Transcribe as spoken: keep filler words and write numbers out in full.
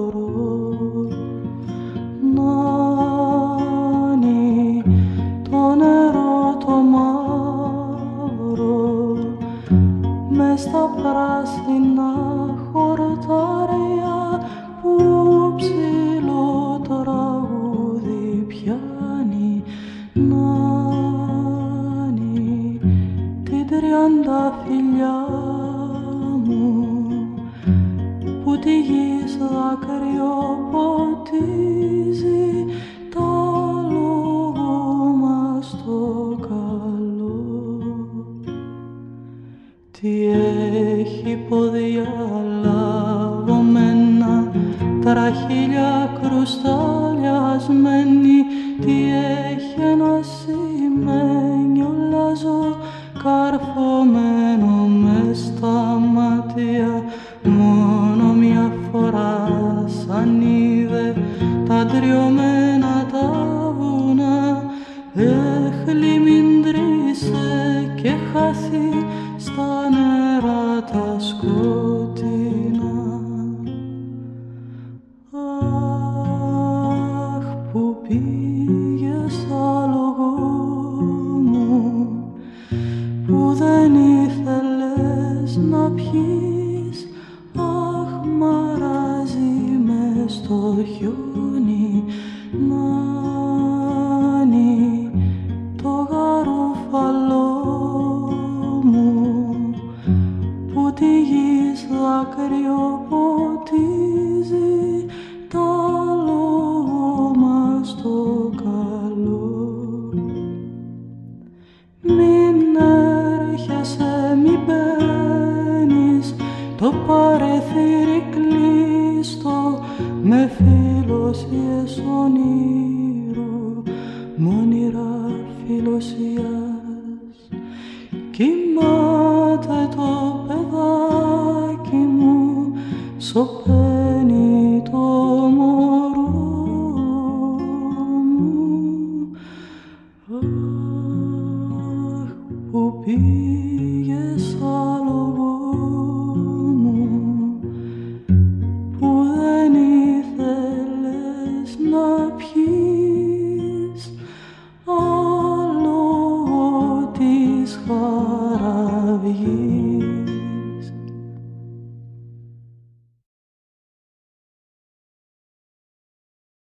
Νάνι, το νερό το μαύρο μες στα πράσινα χορτάρια που ψηλό τραγούδι πιάνει. Νάνι, την τριανταφυλλιά μου που τη γης δάκρυο ποτίζει τα λόγω μας το καλό. Τι έχει πόδια λαβωμένα, τραχύλια κρουσταλιασμένη, τι έχει ένα σημαίνιο λάζο καρφωμένο μες στα μάτια. Μόνο μια φορά σαν είδε τα ντριωμένα τα βουνά, εχλιμιντρήσε και χάθη στα νερά τα σκοτεινά. Αχ, που πήγες άλογο μου, που δεν ήθελες να πιείς. Αχ, μαράζει μες στο χιόνι. Νάνι, το γαρούφαλό μου που τη γης δάκρυο ποτίζει τα λόγω μας το καλό. Μην έρχεσαι, μην μπαίνεις, το παρεθύρι κλείστο με φιλοσίες ονείρου, μ' όνειρα φιλοσίας. Κοιμάται το παιδάκι μου, σωπαίνει το μωρό μου. Αχ, που πήγες άλογο μου, που δεν ήθελες να πιείς άλογο της χαραυγής.